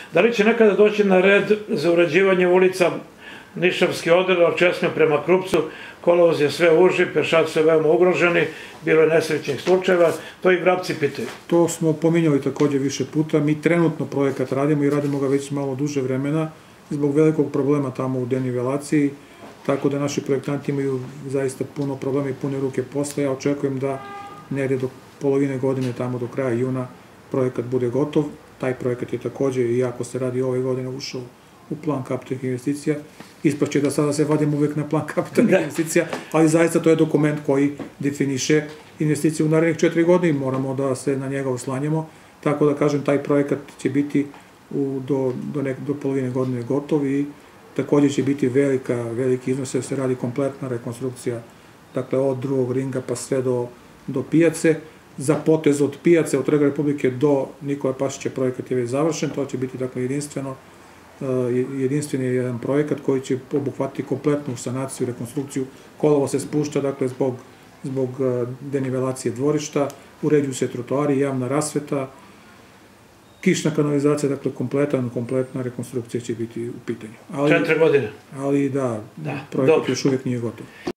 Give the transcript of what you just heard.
Da li će nekada doći na red za uređivanje ulica Nišavski odred od Česme prema Krupcu? Kolovoz je sve uži, pešaci su veoma ugroženi, bilo je nesrećnih slučajeva, to i Vrapci pitaju. To smo pominjali takođe više puta. Mi trenutno projekat radimo i radimo ga već malo duže vremena zbog velikog problema tamo u denivelaciji, tako da naši projektanti imaju zaista puno problema i pune ruke posla. Ja očekujem da negde do polovine godine, tamo do kraja juna, projekat bude gotov. Taj projekat je takođe, iako se radi ove godine, ušao u plan kapitalnih investicija. Ispašće da sada se vadim uvek na plan kapitalnih investicija, ali zaista to je dokument koji definiše investicije u narednih 4 godine i moramo da se na njega oslanjamo. Tako da kažem, taj projekat će biti do polovine godine gotov i takođe će biti veliki iznos, jer se radi kompletna rekonstrukcija, dakle od drugog ringa pa sve do pijace. Za potez od pijace, od Trga Republike do Nikole Pašića projekat je već završen, to će biti dakle jedinstveni jedan projekat koji će obuhvatiti kompletnu sanaciju i rekonstrukciju. Kolovo se spušta, dakle, zbog denivelacije dvorišta, uređuju se trotoari, javna rasveta, kišna kanalizacija, dakle, kompletna rekonstrukcija će biti u pitanju. 4 godine. Ali da, projekat još uvijek nije gotov.